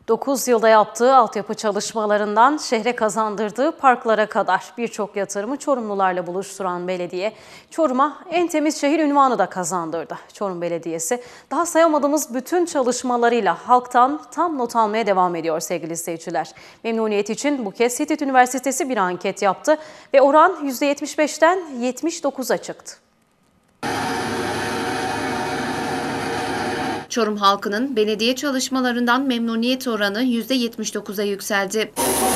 9 yılda yaptığı altyapı çalışmalarından şehre kazandırdığı parklara kadar birçok yatırımı Çorumlularla buluşturan belediye, Çorum'a en temiz şehir unvanı da kazandırdı. Çorum Belediyesi daha sayamadığımız bütün çalışmalarıyla halktan tam not almaya devam ediyor sevgili izleyiciler. Memnuniyet için bu kez Hitit Üniversitesi bir anket yaptı ve oran %75'ten 79'a çıktı. Çorum halkının belediye çalışmalarından memnuniyet oranı %79'a yükseldi.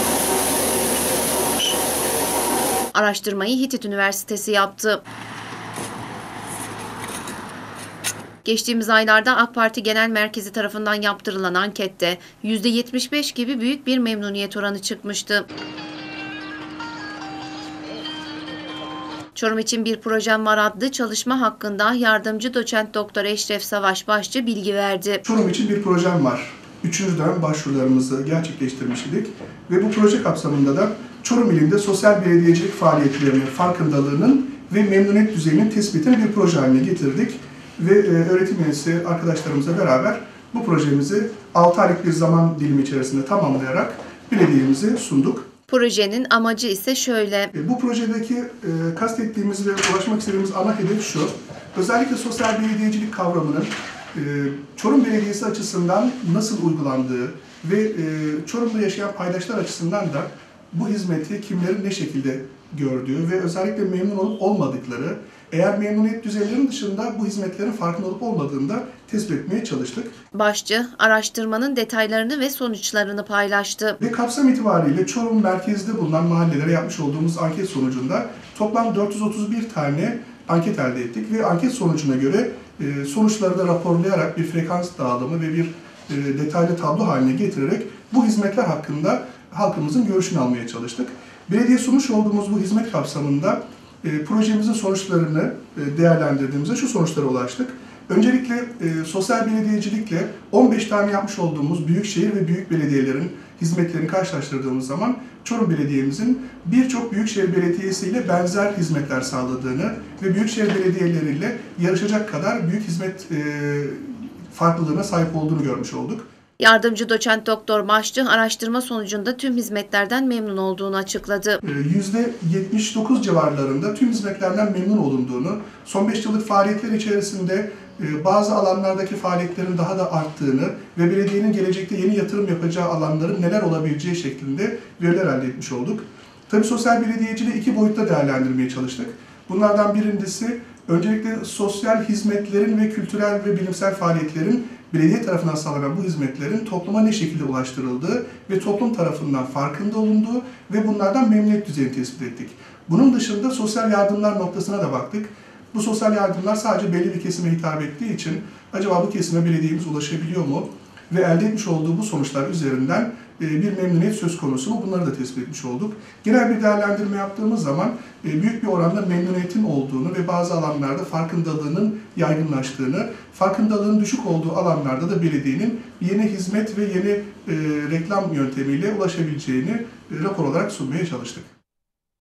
Araştırmayı Hitit Üniversitesi yaptı. Geçtiğimiz aylarda AK Parti Genel Merkezi tarafından yaptırılan ankette %75 gibi büyük bir memnuniyet oranı çıkmıştı. Çorum için bir projem var adlı çalışma hakkında yardımcı doçent doktor Eşref Savaş Başçı bilgi verdi. Çorum için bir projem var. 3. dönem başvurularımızı gerçekleştirmiş idik ve bu proje kapsamında da Çorum ilinde sosyal belediyecilik faaliyetlerinin farkındalığının ve memnuniyet düzeyinin tespitini bir proje haline getirdik ve öğretim üyesi arkadaşlarımızla beraber bu projemizi 6 aylık bir zaman dilimi içerisinde tamamlayarak belediyemize sunduk. Projenin amacı ise şöyle. Bu projedeki kastettiğimiz ve ulaşmak istediğimiz ana hedef şu. Özellikle sosyal belediyecilik kavramının Çorum Belediyesi açısından nasıl uygulandığı ve Çorum'da yaşayan paydaşlar açısından da bu hizmeti kimlerin ne şekilde gördüğü ve özellikle memnun olup olmadıkları, eğer memnuniyet düzeylerinin dışında bu hizmetlerin farkında olup olmadığını da tespit etmeye çalıştık. Başçı, araştırmanın detaylarını ve sonuçlarını paylaştı. Ve kapsam itibariyle Çorum merkezde bulunan mahallelere yapmış olduğumuz anket sonucunda toplam 431 tane anket elde ettik ve anket sonucuna göre sonuçları da raporlayarak bir frekans dağılımı ve bir detaylı tablo haline getirerek bu hizmetler hakkında halkımızın görüşünü almaya çalıştık. Belediye sunmuş olduğumuz bu hizmet kapsamında projemizin sonuçlarını değerlendirdiğimizde şu sonuçlara ulaştık. Öncelikle sosyal belediyecilikle 15 tane yapmış olduğumuz büyükşehir ve büyük belediyelerin hizmetlerini karşılaştırdığımız zaman Çorum Belediye'mizin birçok büyükşehir belediyesiyle benzer hizmetler sağladığını ve büyükşehir belediyeleriyle yarışacak kadar büyük hizmet farklılığına sahip olduğunu görmüş olduk. Yardımcı doçent doktor Başçı araştırma sonucunda tüm hizmetlerden memnun olduğunu açıkladı. %79 civarlarında tüm hizmetlerden memnun olunduğunu, son 5 yıllık faaliyetler içerisinde bazı alanlardaki faaliyetlerin daha da arttığını ve belediyenin gelecekte yeni yatırım yapacağı alanların neler olabileceği şeklinde veriler elde etmiş olduk. Tabii sosyal belediyeciliği 2 boyutta değerlendirmeye çalıştık. Bunlardan birincisi öncelikle sosyal hizmetlerin ve kültürel ve bilimsel faaliyetlerin belediye tarafından sağlanan bu hizmetlerin topluma ne şekilde ulaştırıldığı ve toplum tarafından farkında olunduğu ve bunlardan memnuniyet düzeyini tespit ettik. Bunun dışında sosyal yardımlar noktasına da baktık. Bu sosyal yardımlar sadece belli bir kesime hitap ettiği için acaba bu kesime belediyemiz ulaşabiliyor mu? Ve elde etmiş olduğu bu sonuçlar üzerinden bir memnuniyet söz konusu mu? Bunları da tespit etmiş olduk. Genel bir değerlendirme yaptığımız zaman büyük bir oranda memnuniyetin olduğunu ve bazı alanlarda farkındalığının yaygınlaştığını, farkındalığın düşük olduğu alanlarda da belediyenin yeni hizmet ve yeni reklam yöntemiyle ulaşabileceğini rapor olarak sunmaya çalıştık.